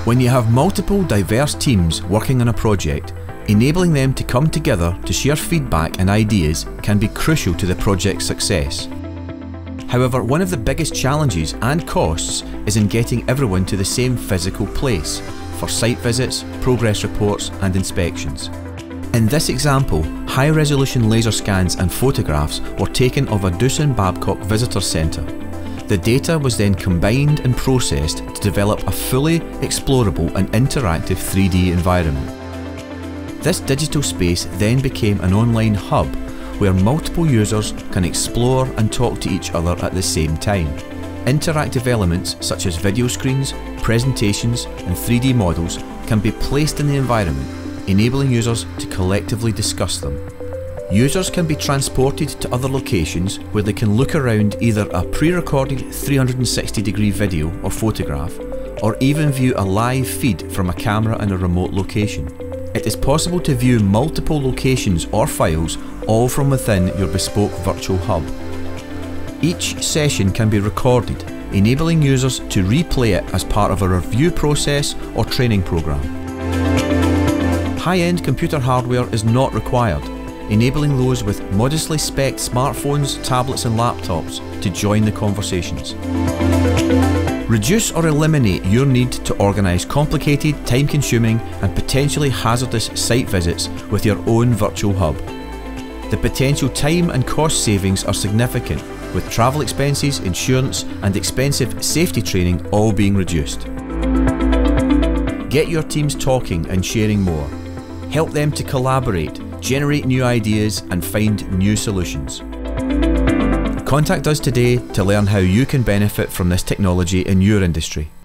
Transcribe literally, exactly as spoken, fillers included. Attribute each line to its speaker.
Speaker 1: When you have multiple diverse teams working on a project, enabling them to come together to share feedback and ideas can be crucial to the project's success. However, one of the biggest challenges and costs is in getting everyone to the same physical place for site visits, progress reports and inspections. In this example, high-resolution laser scans and photographs were taken of a Doosan Babcock visitor centre. The data was then combined and processed to develop a fully explorable and interactive three D environment. This digital space then became an online hub where multiple users can explore and talk to each other at the same time. Interactive elements such as video screens, presentations and three D models can be placed in the environment, enabling users to collectively discuss them. Users can be transported to other locations where they can look around either a pre-recorded three hundred sixty degree video or photograph, or even view a live feed from a camera in a remote location. It is possible to view multiple locations or files all from within your bespoke virtual hub. Each session can be recorded, enabling users to replay it as part of a review process or training program. High-end computer hardware is not required, enabling those with modestly spec'd smartphones, tablets and laptops to join the conversations. Reduce or eliminate your need to organise complicated, time-consuming and potentially hazardous site visits with your own virtual hub. The potential time and cost savings are significant, with travel expenses, insurance and expensive safety training all being reduced. Get your teams talking and sharing more. Help them to collaborate, generate new ideas and find new solutions. Contact us today to learn how you can benefit from this technology in your industry.